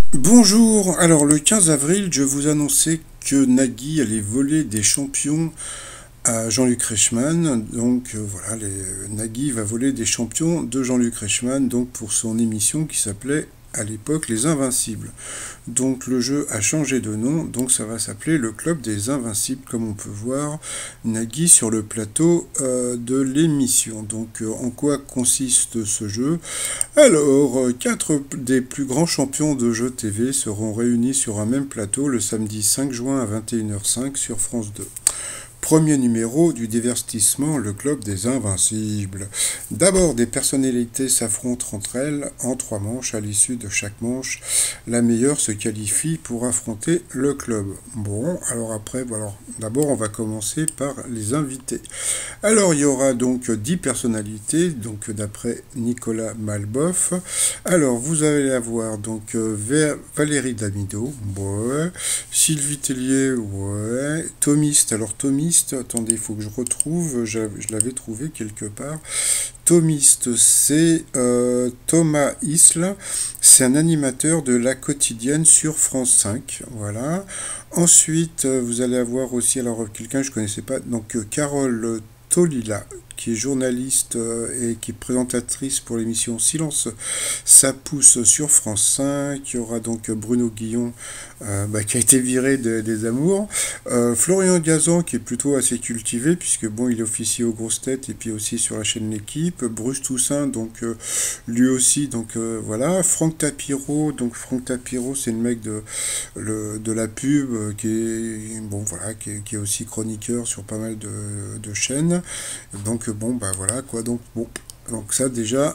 Bonjour, alors le 15 avril, je vous annonçais que Nagui allait voler des champions à Jean-Luc Reichmann. Donc voilà, Nagui va voler des champions de Jean-Luc Reichmann donc pour son émission qui s'appelait à l'époque Les Invincibles. Donc le jeu a changé de nom, donc ça va s'appeler le Club des Invincibles, comme on peut voir Nagui sur le plateau de l'émission. Donc en quoi consiste ce jeu? Alors, quatre des plus grands champions de jeux TV seront réunis sur un même plateau le samedi 5 juin à 21h05 sur France 2. Premier numéro du divertissement, le Club des Invincibles. D'abord, des personnalités s'affrontent entre elles en 3 manches. À l'issue de chaque manche, la meilleure se qualifie pour affronter le club. Bon, alors après, voilà. D'abord, on va commencer par les invités. Alors, il y aura donc 10 personnalités, donc d'après Nicolas Malboff. Alors, vous allez avoir donc Valérie Damido, ouais. Sylvie Tellier, ouais. Thomiste, alors Thomiste, attendez, il faut que je retrouve, je l'avais trouvé quelque part. Thomiste, c'est Thomas Isle, c'est un animateur de La Quotidienne sur France 5, voilà. Ensuite, vous allez avoir aussi, alors quelqu'un que je ne connaissais pas, donc Carole Tolila, qui est journaliste et qui est présentatrice pour l'émission Silence, ça pousse sur France 5. Il y aura donc Bruno Guillon, qui a été viré des Amours. Florian Gazan, qui est plutôt assez cultivé, puisque bon, il officie aux grosses têtes et puis aussi sur la chaîne L'équipe. Bruce Toussaint, donc lui aussi, donc voilà. Franck Tapiro, donc Franck Tapiro, c'est le mec de la pub, qui est, bon, voilà, qui est aussi chroniqueur sur pas mal de chaînes. Donc bon, bah voilà quoi, donc bon. Donc ça déjà,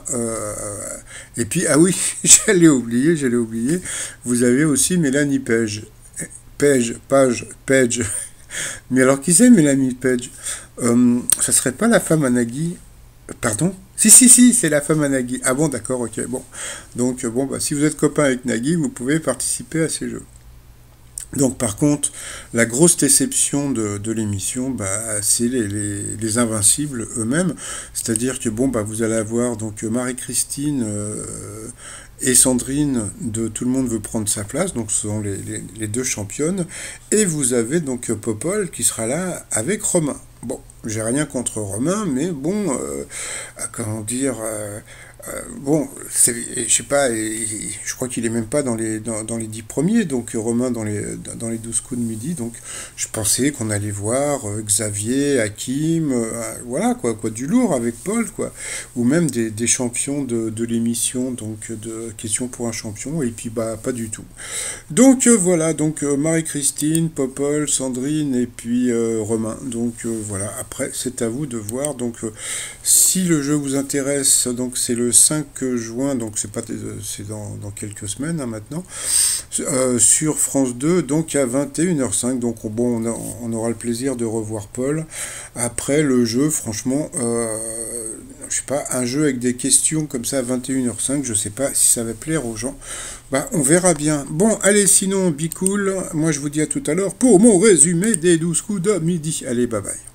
et puis ah oui, j'allais oublier, vous avez aussi Mélanie Page. Mais alors qui c'est Mélanie Page? Ça serait pas la femme à Nagui? Pardon? Si, c'est la femme à Nagui. Ah bon, d'accord, ok, bon. Donc bon, bah si vous êtes copain avec Nagui, vous pouvez participer à ces jeux. Donc par contre, la grosse déception de l'émission, bah, c'est les Invincibles eux-mêmes. C'est-à-dire que bon, bah, vous allez avoir donc Marie-Christine et Sandrine de Tout le monde veut prendre sa place, donc ce sont les deux championnes. Et vous avez donc Popol qui sera là avec Romain. Bon, j'ai rien contre Romain, mais bon, comment dire... bon, je sais pas, je crois qu'il est même pas dans les 10 premiers, donc Romain dans les 12 coups de midi, donc je pensais qu'on allait voir Xavier, Hakim, voilà, quoi, du lourd avec Paul, quoi, ou même des champions de l'émission, donc de Questions pour un champion, et puis bah, pas du tout. Donc voilà, donc Marie-Christine, Popol, Sandrine, et puis Romain, donc voilà, après c'est à vous de voir, donc si le jeu vous intéresse, donc c'est le 5 juin, donc c'est dans quelques semaines hein, maintenant, sur France 2, donc à 21h05. Donc bon, on aura le plaisir de revoir Paul. Après le jeu, franchement, je sais pas, un jeu avec des questions comme ça à 21h05, je sais pas si ça va plaire aux gens. Bah, on verra bien. Bon, allez, sinon, be cool. Moi, je vous dis à tout à l'heure pour mon résumé des 12 coups de midi. Allez, bye bye.